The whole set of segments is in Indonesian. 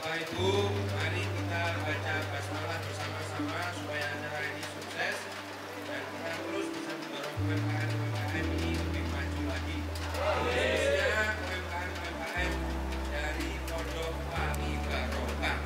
Bapak Ibu, mari kita baca basmalah bersama-sama supaya acara ini sukses dan kita terus bisa mendorong UMKM ini lebih maju lagi. Khususnya UMKM dari Pondok Wali Barokah.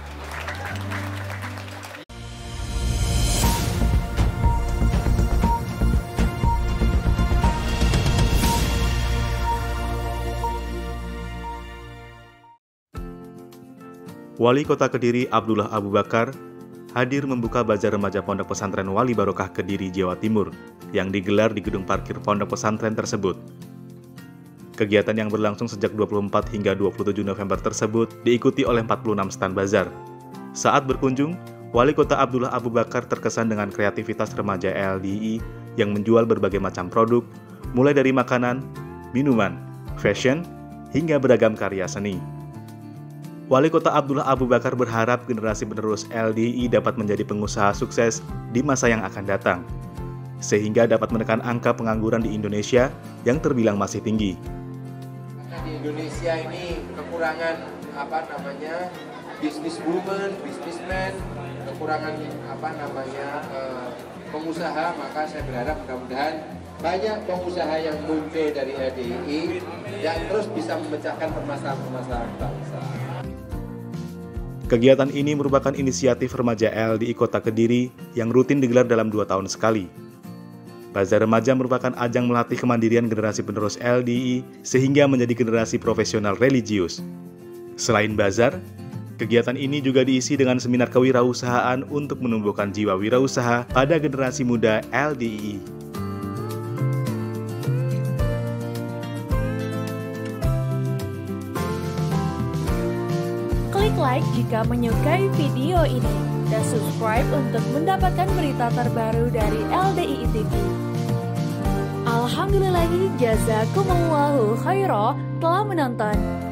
Wali Kota Kediri Abdullah Abu Bakar hadir membuka Bazar Remaja Pondok Pesantren Wali Barokah Kediri, Jawa Timur yang digelar di gedung parkir pondok pesantren tersebut. Kegiatan yang berlangsung sejak 24 hingga 27 November tersebut diikuti oleh 46 stand bazar. Saat berkunjung, Wali Kota Abdullah Abu Bakar terkesan dengan kreativitas remaja LDI yang menjual berbagai macam produk, mulai dari makanan, minuman, fashion, hingga beragam karya seni. Wali Kota Abdullah Abu Bakar berharap generasi penerus LDI dapat menjadi pengusaha sukses di masa yang akan datang, sehingga dapat menekan angka pengangguran di Indonesia yang terbilang masih tinggi. Di Indonesia ini kekurangan businesswoman, businessman, kekurangan pengusaha, maka saya berharap mudah-mudahan banyak pengusaha yang muncul dari LDI yang terus bisa memecahkan permasalahan-permasalahan bangsa. Kegiatan ini merupakan inisiatif remaja LDI Kota Kediri yang rutin digelar dalam 2 tahun sekali. Bazar Remaja merupakan ajang melatih kemandirian generasi penerus LDI sehingga menjadi generasi profesional religius. Selain bazar, kegiatan ini juga diisi dengan seminar kewirausahaan untuk menumbuhkan jiwa wirausaha pada generasi muda LDI. Klik like jika menyukai video ini dan subscribe untuk mendapatkan berita terbaru dari LDII TV. Alhamdulillah, jazakumullahu khairan telah menonton.